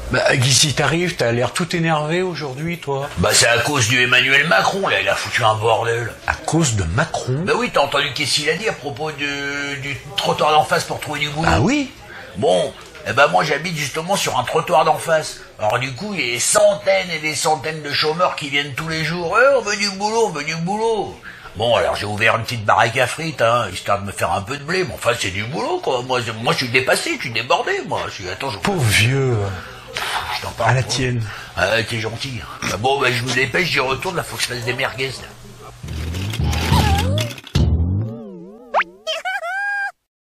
Bah, Guy, t'arrives, t'as l'air tout énervé aujourd'hui, toi. Bah c'est à cause du Emmanuel Macron, là, il a foutu un bordel. À cause de Macron? Bah oui, t'as entendu qu'est-ce qu'il a dit à propos du trottoir d'en face pour trouver du boulot? Ah oui? Bon, eh ben moi j'habite justement sur un trottoir d'en face. Alors du coup, il y a des centaines et des centaines de chômeurs qui viennent tous les jours. On veut du boulot, on veut du boulot. Bon, alors j'ai ouvert une petite baraque à frites, histoire de me faire un peu de blé. Mais enfin, c'est du boulot, quoi. Moi je suis dépassé, je suis débordé, moi. Pauvre vieux. Je t'en parle. À la tienne. Ah, t'es gentil. Bon, je me dépêche, j'y retourne, là, faut que je fasse des merguez, là.